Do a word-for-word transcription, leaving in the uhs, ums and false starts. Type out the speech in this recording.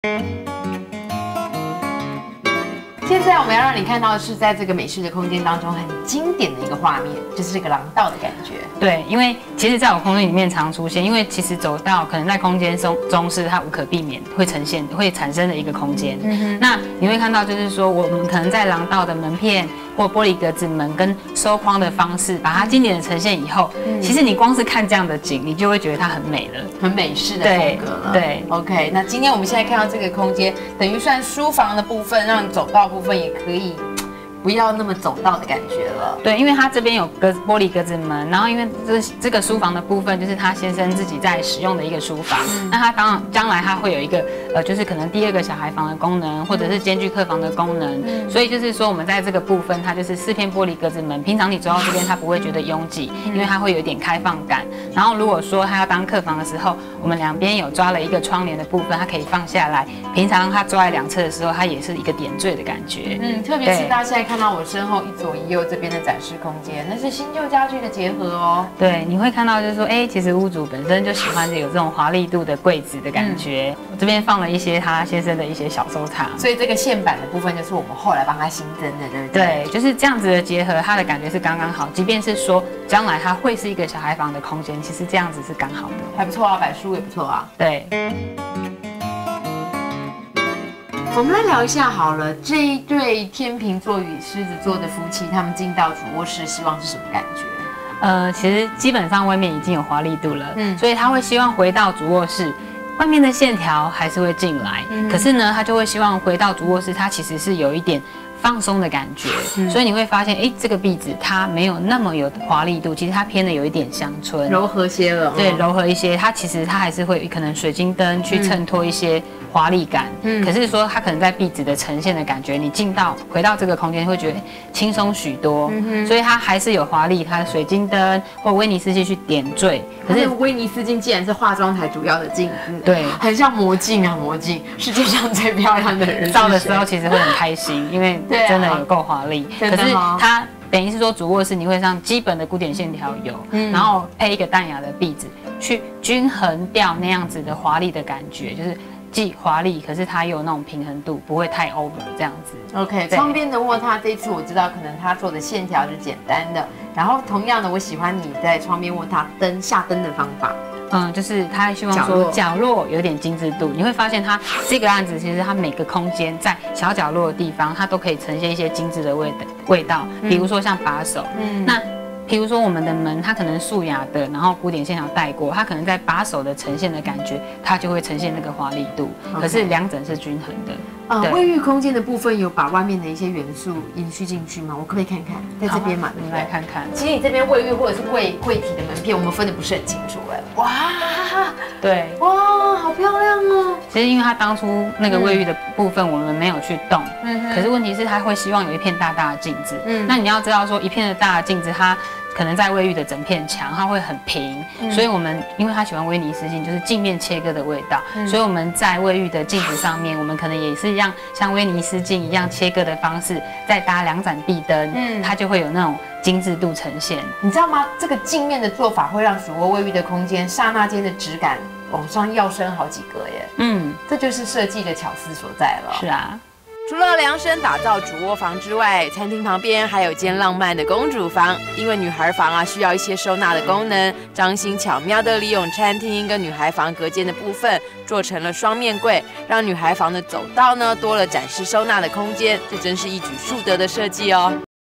现在我们要让你看到的是，在这个美式的空间当中很经典的一个画面，就是这个廊道的感觉。 对，因为其实在我空间里面常出现，因为其实走道可能在空间中中是它无可避免会呈现、会产生的一个空间。嗯哼，那你会看到就是说，我们可能在廊道的门片或玻璃格子门跟收框的方式，把它经典的呈现以后，嗯、其实你光是看这样的景，你就会觉得它很美了， 很美式的风格了。 对, 对 ，OK。那今天我们现在看到这个空间，等于算书房的部分，让走道部分也可以。不要那么走道的感觉了。 对，因为它这边有格玻璃格子门，然后因为这这个书房的部分就是他先生自己在使用的一个书房，嗯、那他当将来他会有一个呃，就是可能第二个小孩房的功能，或者是兼具客房的功能。嗯、所以就是说我们在这个部分，它就是四片玻璃格子门，平常你走到这边它不会觉得拥挤，因为它会有一点开放感。然后如果说他要当客房的时候，我们两边有抓了一个窗帘的部分，它可以放下来。平常他抓在两侧的时候，它也是一个点缀的感觉。 嗯，特别是大家现在看到我身后一左一右这边的展示空间，那是新旧家具的结合哦。 对，你会看到就是说，哎，其实屋主本身就喜欢有这种华丽度的柜子的感觉。嗯、我这边放了一些他先生的一些小收藏， 所以这个线板的部分就是我们后来帮他新增的，对不对？ 对，就是这样子的结合，它的感觉是刚刚好。即便是说将来它会是一个小孩房的空间，其实这样子是刚好的， 还不错啊，摆书也不错啊。 对。 我们来聊一下好了，这一对天秤座与狮子座的夫妻，他们进到主卧室，希望是什么感觉？ 呃，其实基本上外面已经有华丽度了，嗯，所以他会希望回到主卧室，外面的线条还是会进来，嗯、可是呢，他就会希望回到主卧室，它其实是有一点放松的感觉，嗯、所以你会发现，哎，这个壁纸它没有那么有华丽度，其实它偏的有一点乡村， 柔和些了， 对，柔和一些。它其实它还是会可能水晶灯去衬托一些华丽感，嗯，可是说它可能在壁纸的呈现的感觉，你进到回到这个空间会觉得轻松许多，嗯、所以它还是有华丽，它的水晶灯或威尼斯镜去点缀。 可是威尼斯镜既然是化妆台主要的镜子， 对， 很像魔镜啊，魔镜，世界上最漂亮的人照的时候其实会很开心，因为真的有够华丽。可是它等于是说主卧室你会让基本的古典线条有，嗯、然后配一个淡雅的壁纸，去均衡掉那样子的华丽的感觉，就是既华丽，可是它又有那种平衡度，不会太 over 这样子。 OK， 窗边的卧榻这一次我知道，可能他做的线条是简单的，然后同样的，我喜欢你在窗边卧榻灯下灯的方法。 嗯，就是他希望说角落有点精致度，你会发现他这个案子其实它每个空间在小角落的地方，它都可以呈现一些精致的味味道，比如说像把手，嗯，那比如说我们的门，它可能素雅的，然后古典线条带过，它可能在把手的呈现的感觉，它就会呈现那个华丽度， okay. 可是两者是均衡的。 呃，卫浴空间的部分有把外面的一些元素延续进去吗？我可不可以看看，在这边嘛，对不对？ 来看看。 其实你这边卫浴或者是柜柜体的门片，我们分的不是很清楚哎。哇， 对， 哇，好漂亮哦。 其实因为它当初那个卫浴的部分我们没有去动，嗯，可是问题是它会希望有一片大大的镜子，嗯，那你要知道说一片的大的镜子它。可能在卫浴的整片墙，它会很平，嗯、所以我们因为他喜欢威尼斯镜，就是镜面切割的味道，嗯、所以我们在卫浴的镜子上面，我们可能也是一样，像威尼斯镜一样切割的方式，再搭两盏壁灯，嗯，它就会有那种精致度呈现。 你知道吗？这个镜面的做法会让主卧卫浴的空间刹那间的质感往上跃升好几格耶，嗯，这就是设计的巧思所在了。 是啊。 除了量身打造主卧房之外，餐厅旁边还有间浪漫的公主房。因为女孩房啊需要一些收纳的功能，张欣巧妙地利用餐厅跟女孩房隔间的部分，做成了双面柜，让女孩房的走道呢多了展示收纳的空间。这真是一举数得的设计哦。